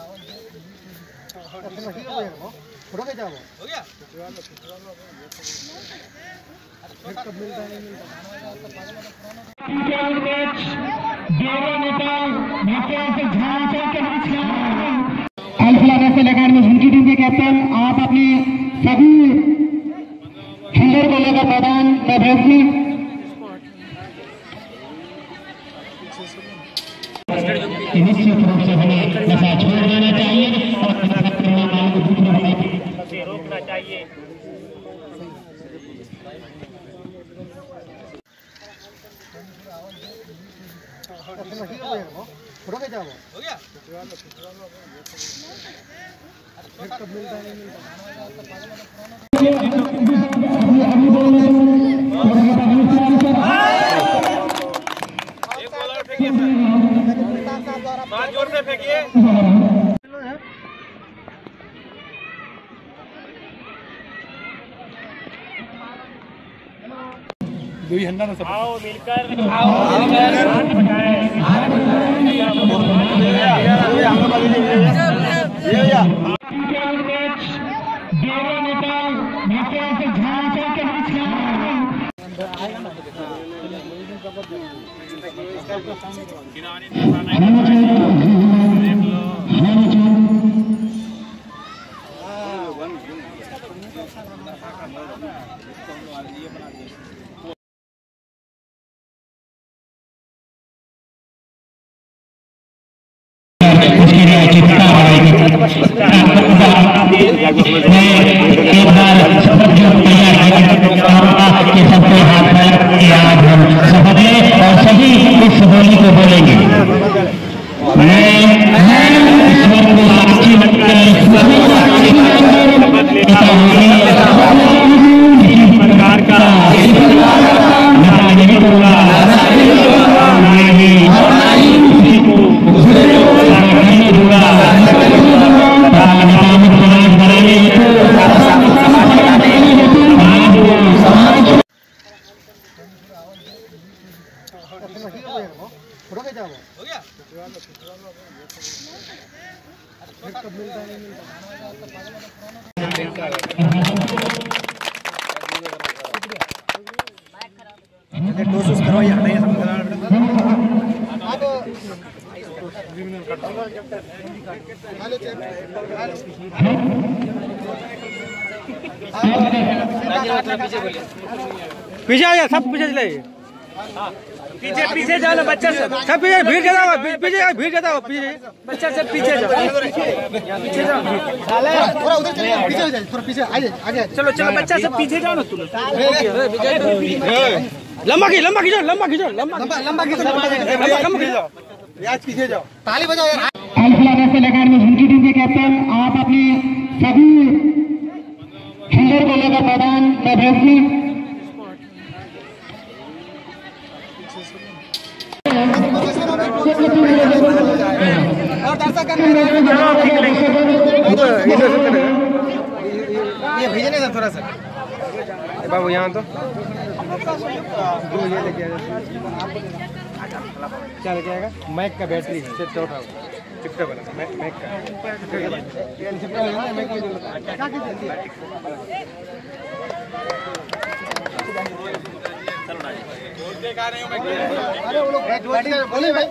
Photo खींचा हो गया। उनकी टीम के कैप्टन आप अपनी सभी खिलाड़ियों को लेकर मैदान में भेजिए। निश्चित रूप से हमें नशा छोड़ देना चाहिए और रोकना चाहिए। फोटो खींचा हो गया। जोर से फेंकिए। आओ मिलकर होली को बोलेंगे। प्रकार का नहीं करूँगा फोटो खींचा हो गया। टोस करवाइए हटाइए पीछे आ जा, सब पीछे चले पीछे पीछे जाओ ना बच्चा सब पीछे भीड़ के जाओ, भीड़ के जाओ पीछे बच्चा सब पीछे जाओ पीछे जाओ थोड़ा उधर चलिए पीछे हो जाए थोड़ा पीछे आगे चलो चलो बच्चा सब पीछे जाओ ना तुम लंबा खींचो लंबा खींचो आज पीछे जाओ ताली बजाओ यार। उनकी टीम के कैप्टन आप अपनी सभी खिलाड़ियों को लेकर मैदान में भेजिए। और दर्शक ये भेजने का थोड़ा सा बाबू यहाँ तो ये लेके क्या लेके आएगा? मैक का बैटरी चिपटा उठाओ, चिपटा वाला मैक का बोले भाई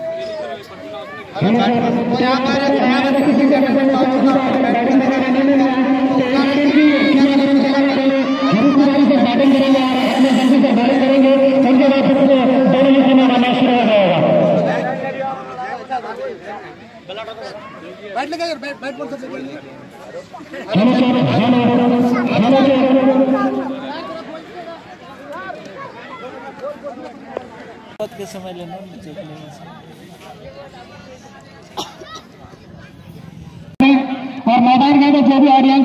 बैठ लगा यार बैठ बोल सकते के समय लेना और मैदान में जो भी ऑडियंस